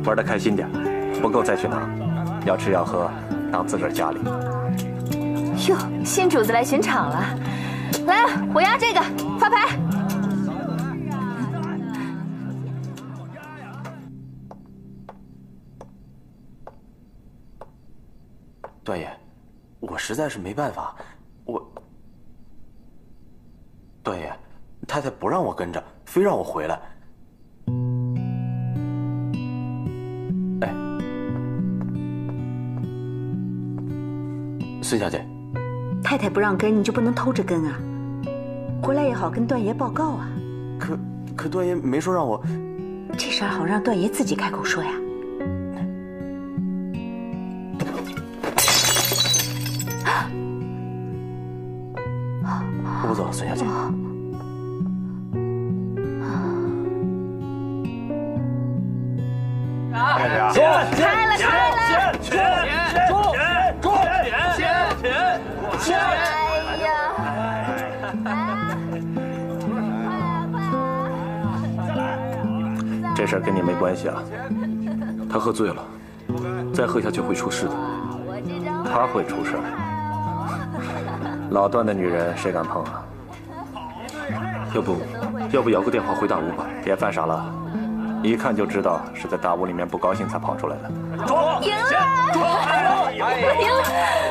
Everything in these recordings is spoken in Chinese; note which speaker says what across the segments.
Speaker 1: 玩得开心点，不够再去拿。要吃要喝，当自个儿家里。
Speaker 2: 哟，新主子来巡场了，来，我压这个，发牌。
Speaker 3: 段爷，我实在是没办法，段爷，太太不让我跟着，非让我回来。哎，孙小姐，
Speaker 4: 太太不让跟，你就不能偷着跟啊？回来也好跟段爷报告啊。
Speaker 3: 可段爷没说让我，
Speaker 4: 这事儿好让段爷自己开口说呀。
Speaker 3: 我不走了，孙小姐。
Speaker 5: 开了！
Speaker 2: 哎呀！
Speaker 1: 这事儿跟你没关系啊。
Speaker 5: 他喝醉了，再喝下去会出事的。
Speaker 1: 他会出事。老段的女人谁敢碰啊？
Speaker 5: 要不摇个电话回大屋吧？
Speaker 1: 别犯傻了，一看就知道是在大屋里面不高兴才跑出来的。
Speaker 2: 赢了！赢了！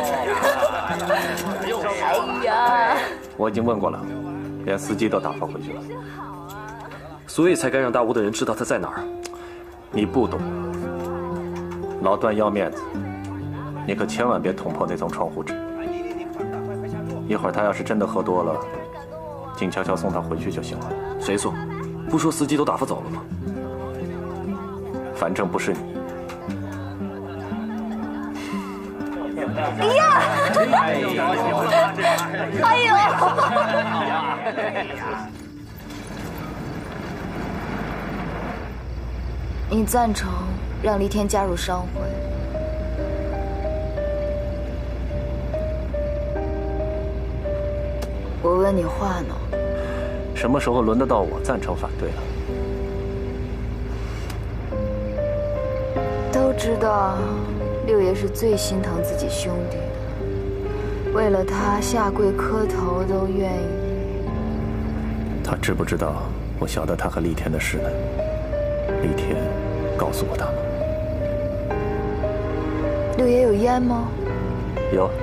Speaker 2: 哎呀！
Speaker 1: 我已经问过了，连司机都打发回去了。
Speaker 5: 所以才该让大屋的人知道他在哪儿。
Speaker 1: 你不懂，老段要面子，你可千万别捅破那层窗户纸。一会儿他要是真的喝多了，静悄悄送他回去就行了。
Speaker 5: 谁送？不说司机都打发走了吗？
Speaker 1: 反正不是你。
Speaker 2: 哎呀！哎呦！你赞成让黎天加入商会？我问你话呢。
Speaker 1: 什么时候轮得到我赞成反对了？
Speaker 2: 都知道，六爷是最心疼自己兄弟的，为了他下跪磕头都愿意。
Speaker 1: 他知不知道我晓得他和厉天的事呢？厉天告诉过他吗？
Speaker 2: 六爷有烟吗？
Speaker 1: 有。